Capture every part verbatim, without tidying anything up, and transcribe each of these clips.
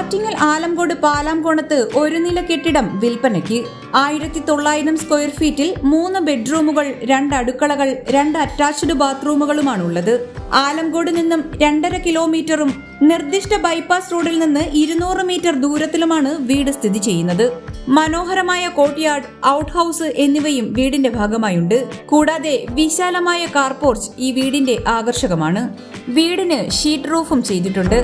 ആറ്റിങ്ങൽ ആലംകോട് പാലാംകോണത്ത് ഒരു നില കെട്ടിടം വിൽപ്പനയ്ക്ക്. ആയിരത്തി തൊള്ളായിരം സ്ക്വയർ ഫീറ്റിൽ മൂന്ന് ബെഡ്റൂമുകൾ, രണ്ട് അടുക്കളകൾ, രണ്ട് അറ്റാച്ച്ഡ് ബാത്റൂമുകളുമാണുള്ളത്. ആലംകോട് നിന്നും രണ്ടര കിലോമീറ്ററും നിർദ്ദിഷ്ട ബൈപ്പാസ് റോഡിൽ നിന്ന് ഇരുന്നൂറ് മീറ്റർ ദൂരത്തിലുമാണ് വീട് സ്ഥിതി ചെയ്യുന്നത്. മനോഹരമായ കോർട്ട്യാർഡ്, ഔട്ട് ഹൌസ് എന്നിവയും വീടിന്റെ ഭാഗമായുണ്ട്. കൂടാതെ വിശാലമായ കാർപോർച്ച് ഈ വീടിന്റെ ആകർഷകമാണ്. വീടിന് ഷീറ്റ് റൂഫും ചെയ്തിട്ടുണ്ട്.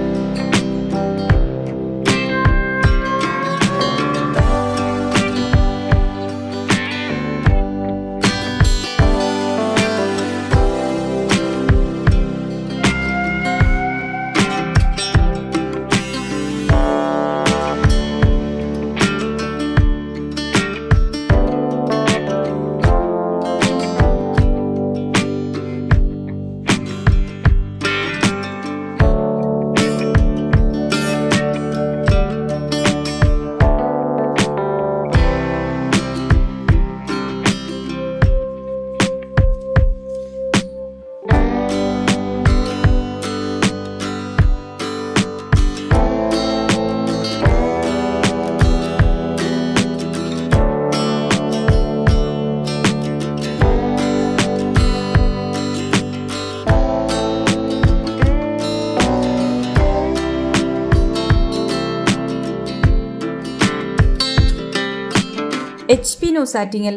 H P News Attingal.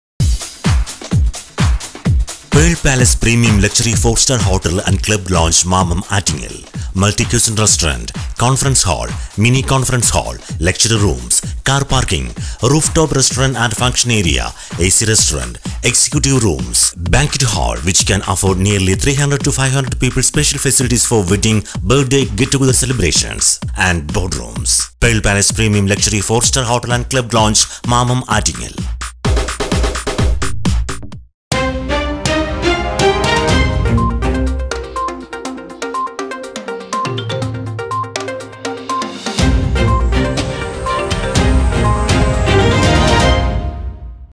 Pearl Palace Premium Luxury four star Hotel and Club Lounge Mamam Attingel. Multi-cuisine restaurant, conference hall, mini conference hall, lecture rooms, car parking, rooftop restaurant and function area, A C restaurant, executive rooms, banquet hall which can afford nearly three hundred to five hundred people, special facilities for wedding, birthday, get-together celebrations and boardrooms. Pearl Palace Premium Luxury four star Hotel and Club Lounge Mamam Attingel.